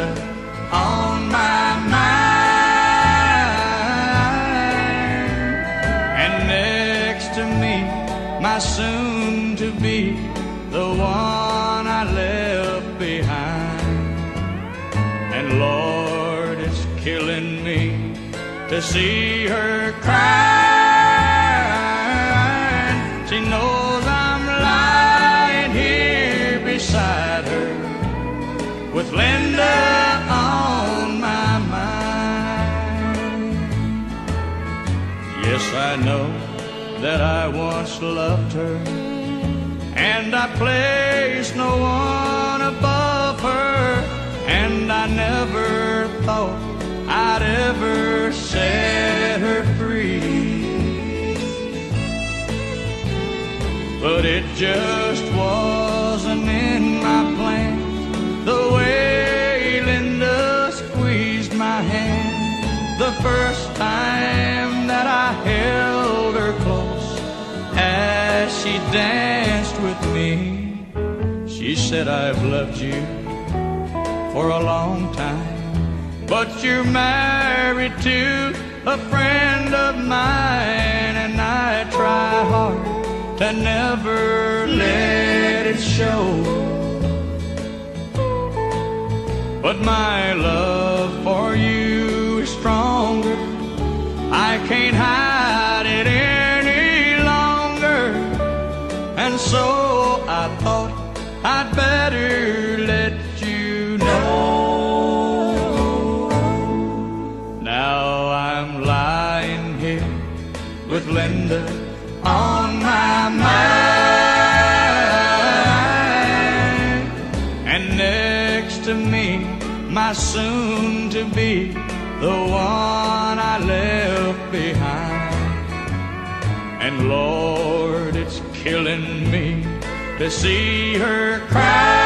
Linda on my mind. And next to me, my soon-to-be, the one I left behind. And Lord, it's killing me to see her crying. She knows I'm lying here beside her with Linda on my mind. Yes, I know that I once loved her, and I placed no one above her, and I never thought I'd ever set her free. But it just wasn't in my plans, the way Linda squeezed my hand the first time that I held her close as she danced with me. She said, I've loved you for a long time, but you're married to a friend of mine, and I try hard to never let it show. But my love for you is stronger, I can't hide it any longer. And so I thought I'd better let you know. Now I'm lying here with Linda on my mind, and next to me, my soon-to-be, the one I left behind. And Lord, it's killing me to see her cry.